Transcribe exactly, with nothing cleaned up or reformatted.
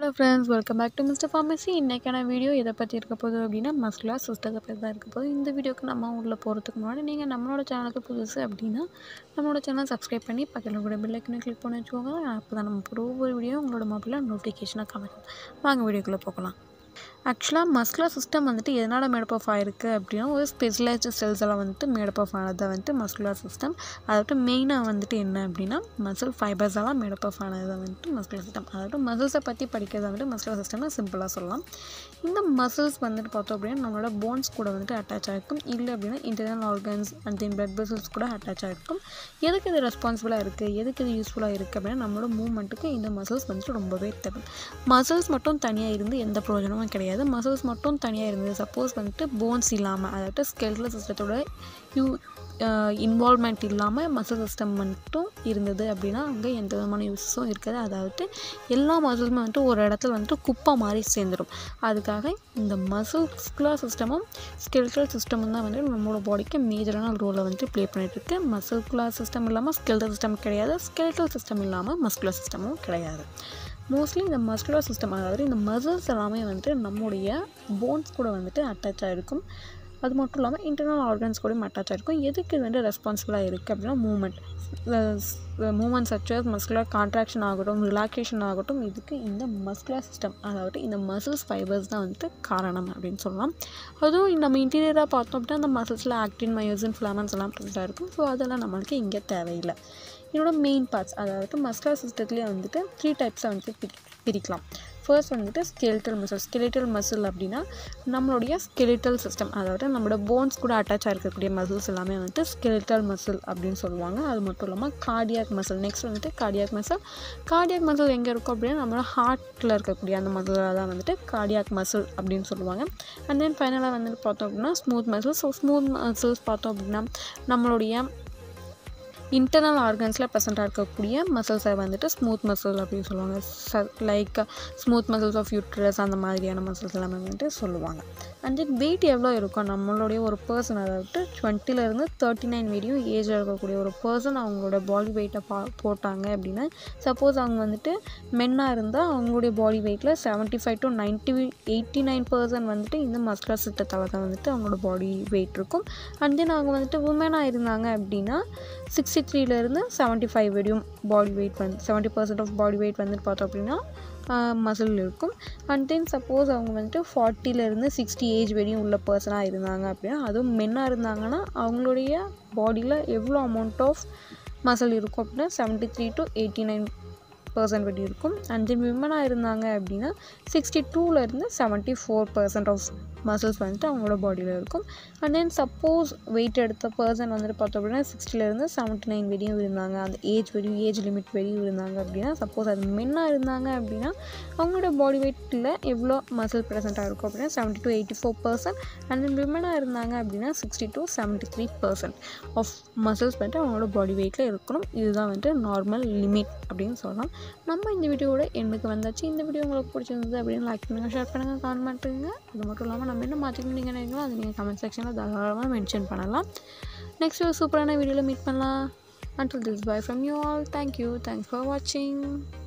Hello friends, welcome back to Mister Pharmacy. இன்னைக்கான video எதை பற்றி இருக்க போகுது அப்படின்னா மஸ்குலர் சிஸ்டத்தை பற்றி தான் இருக்க போகுது. இந்த வீடியோக்கு நம்ம உள்ள போகிறதுக்கு முன்னாடி நீங்கள் நம்மளோட சேனலுக்கு புதுசு அப்படின்னா நம்மளோட சேனல் சப்ஸ்கிரைப் பண்ணி பக்கத்தில் கூட பெல் ஐக்கனை கிளிக் பண்ணி வச்சுக்கோங்க. அப்போ தான் நம்ம போகிற ஒவ்வொரு வீடியோ உங்களோட மொபைலில் நோட்டிஃபிகேஷனாக காமிக்கும். வாங்க வீடியோக்குள்ளே போகலாம். ஆக்சுவலாக மஸ்குலர் சிஸ்டம் வந்துட்டு எதனால் மேடப் ஆஃப் ஆகிருக்கு அப்படின்னா ஒரு ஸ்பெஷலைஸ்டு செல்ஸ் எல்லாம் வந்துட்டு மேடப் ஆஃப் ஆனது வந்துட்டு மஸ்குலர் சிஸ்டம். அதாவது மெயினாக வந்துட்டு என்ன அப்படின்னா மசில் ஃபைபர்ஸ் எல்லாம் மேடப் ஆஃப் ஆனது வந்துட்டு மஸ்குலர் சிஸ்டம். அதாவது மசில்ஸை பற்றி படிக்கிறது வந்துட்டு மஸ்குலர் சிஸ்டம்னு சிம்பிளாக சொல்லலாம். இந்த மசில்ஸ் வந்துட்டு பார்த்தோம் அப்படின்னா நம்மளோட போன்ஸ் கூட வந்துட்டு அட்டாச் ஆகிருக்கும். இல்லை அப்படின்னா internal organs and then blood vessels கூட அட்டாச் ஆகிருக்கும். எதுக்கு இது ரெஸ்பான்சிபிளாக இருக்குது, எதுக்கு இது யூஸ்ஃபுல்லாக இருக்குது அப்படின்னா நம்மளோட மூவ்மெண்ட்டுக்கு இந்த மசில்ஸ் வந்துட்டு ரொம்பவே தேவை. மசில்ஸ் மட்டும் தனியாக இருந்து எந்த பிரயோஜனமும் கிடையாது. மசில்ஸ் மட்டும் தனியாக இருந்தது சப்போஸ் வந்துட்டு போன்ஸ் இல்லாமல், அதாவது ஸ்கெலட்டல் சிஸ்டத்தோட யூ இன்வால்வ்மெண்ட் இல்லாமல் மசில் சிஸ்டம் மட்டும் இருந்தது அப்படின்னா அங்கே எந்த விதமான யூஸஸும் இருக்காது. அதாவது எல்லா மசில்ஸுமே வந்துட்டு ஒரு இடத்துல வந்துட்டு குப்பை மாதிரி சேர்ந்துடும். அதுக்காக இந்த மசில்குலர் சிஸ்டமும் ஸ்கெலட்டல் சிஸ்டமும் தான் வந்துட்டு நம்மளோட பாடிக்கு மேஜரான ரோலை வந்துட்டு ப்ளே பண்ணிகிட்ருக்கு. மசில்குலர் சிஸ்டம் இல்லாமல் ஸ்கெலட்டல் சிஸ்டம் கிடையாது, ஸ்கெலட்டல் சிஸ்டம் இல்லாமல் மஸ்குலர் சிஸ்டமும் கிடையாது. மோஸ்ட்லி இந்த மஸ்குலர் சிஸ்டம், அதாவது இந்த மசில்ஸ் எல்லாமே வந்துட்டு நம்முடைய போன்ஸ் கூட வந்துட்டு அட்டாச் ஆகிருக்கும். அது மட்டும் இல்லாமல் இன்டர்னல் ஆர்கன்ஸ் கூட அட்டாச் ஆகிருக்கும். எதுக்கு இது வந்து ரெஸ்பான்சிபிளாக இருக்குது அப்படின்னா movement movement such as muscular contraction ஆகட்டும், ரிலாக்ஸேஷன் ஆகட்டும், இதுக்கு இந்த மஸ்குலர் சிஸ்டம், அதாவது இந்த மசில்ஸ் ஃபைபர்ஸ் தான் வந்துட்டு காரணம் அப்படின்னு சொல்லலாம். அதுவும் நம்ம இன்டீரியராக பார்த்தோம் அப்படின்னா அந்த மசில்ஸில் ஆக்டின், மயோசின், ஃபிலமெண்ட்ஸ் எல்லாம் ப்ரெசென்ட்டாக இருக்கும். ஸோ அதெல்லாம் நம்மளுக்கு இங்கே தேவையில்லை. இதோட மெயின் பார்ட்ஸ், அதாவது மஸ்குலர் சிஸ்டத்துலேயே வந்துட்டு த்ரீ டைப்ஸாக வந்துட்டு பிரி பிரிக்கலாம் ஃபர்ஸ்ட் வந்துட்டு ஸ்கெலிட்டல் மசில். ஸ்கெலிட்டல் மசில் அப்படின்னா நம்மளுடைய ஸ்கெலிட்டல் சிஸ்டம், அதாவது நம்மளோட போன்ஸ் கூட அட்டாச் ஆகிருக்கக்கூடிய மசில்ஸ் எல்லாமே வந்துட்டு ஸ்கெலிட்டல் மசில் அப்படின்னு சொல்லுவாங்க. அது மட்டும் இல்லாமல் கார்டியாக் மசில். நெக்ஸ்ட் வந்துட்டு கார்டியாக் மசில். கார்டியாக் மசில் எங்கே இருக்கும் அப்படின்னா நம்மளோட ஹார்ட்டில் இருக்கக்கூடிய அந்த மசிலாக தான் வந்துட்டு கார்டியாக் மசில் அப்படின்னு சொல்லுவாங்க. அண்ட் தென் ஃபைனலாக வந்துட்டு பார்த்தோம் அப்படின்னா smooth muscle. So smooth muscles பார்த்தோம் அப்படின்னா நம்மளுடைய இன்டர்னல் ஆர்கன்ஸில் ப்ரெசென்ட்டாக இருக்கக்கூடிய மசில்ஸை வந்துட்டு ஸ்மூத் மசில் அப்படின்னு சொல்லுவாங்க. So like smooth muscles of uterus அந்த மாதிரியான மசில்ஸ் எல்லாமே வந்துட்டு சொல்லுவாங்க. அண்ட் தென் வெயிட் எவ்வளோ இருக்கும் நம்மளுடைய ஒரு பர்சன், அதாவது டுவெண்ட்டிலேருந்து தேர்ட்டி நைன் வரையும் ஏஜில் இருக்கக்கூடிய ஒரு பர்சன் அவங்களோட பாடி வெயிட்டை பா போட்டாங்க அப்படின்னா சப்போஸ் அவங்க வந்துட்டு மென்னாக இருந்தால் அவங்களுடைய பாடி வெயிட்டில் seventy five to ninety eighty nine percent வந்துட்டு இந்த மஸ்குலர் சிஸ்டத்தால் தான் வந்துட்டு அவங்களோட பாடி வெயிட் இருக்கும். அண்ட் தென் அவங்க வந்துட்டு உமனாக இருந்தாங்க அப்படின்னா சிக்ஸ்டி த்ரீலேருந்து செவன்ட்டி ஃபைவ் வரையும் பாடி வெயிட் வந்து seventy percent of body weight வந்துட்டு பார்த்தோம் அப்படின்னா மசில் இருக்கும். அண்ட் தென் சப்போஸ் அவங்க வந்துட்டு ஃபார்ட்டிலேருந்து சிக்ஸ்டி ஏஜ் வரையும் உள்ள பர்சனாக இருந்தாங்க அப்படின்னா, அதுவும் மென்னாக இருந்தாங்கன்னா அவங்களுடைய பாடியில் எவ்வளோ அமௌண்ட் ஆஃப் மசில் இருக்கும் அப்படின்னா seventy three to eighty nine percent வரையும் இருக்கும். அண்ட் தென் விமனாக இருந்தாங்க அப்படின்னா சிக்ஸ்டி டூலேருந்து seventy four percent of muscles வந்துட்டு அவங்களோட பாடியில் இருக்கும். அண்ட் தென் சப்போஸ் வெயிட் எடுத்த பர்சன் வந்துட்டு பார்த்தோம் அப்படின்னா சிக்ஸ்டிலேருந்து செவன்ட்டி நைன் வரையும் இருந்தாங்க, அந்த ஏஜ் வரையும் ஏஜ் லிமிட் வரையும் இருந்தாங்க அப்படின்னா சப்போஸ் அது மென்னாக இருந்தாங்க அப்படின்னா அவங்களோட பாடி வெயிட்டில் எவ்வளோ மசில் ப்ரெசென்ட்டாக இருக்கும் அப்படின்னா seventy to eighty four percent. And then விமனாக இருந்தாங்க அப்படின்னா sixty to seventy three percent of muscles வந்துட்டு அவங்களோட பாடி வெயிட்டில் இருக்கணும். இதுதான் வந்துட்டு நார்மல் லிமிட் அப்படின்னு சொல்லலாம். நம்ம இந்த வீடியோவோட எண்ணுக்கு வந்தாச்சு. இந்த வீடியோ உங்களுக்கு பிடிச்சிருந்தது அப்படின்னு லைக் பண்ணுங்கள், ஷேர் பண்ணுங்கள், கமெண்ட் பண்ணுங்கள். அது மட்டும் இல்லாமல் நம்ம என்ன மாற்றிக்கணும் நீங்கள் நினைக்கிறோம் அது நீங்கள் கமெண்ட் செக்ஷனில் தாராளமாக மென்ஷன் பண்ணலாம். நெக்ஸ்ட் ஒரு சூப்பரான வீடியோவில் மீட் பண்ணலாம். Until this, bye from you all. Thank you. Thanks for watching.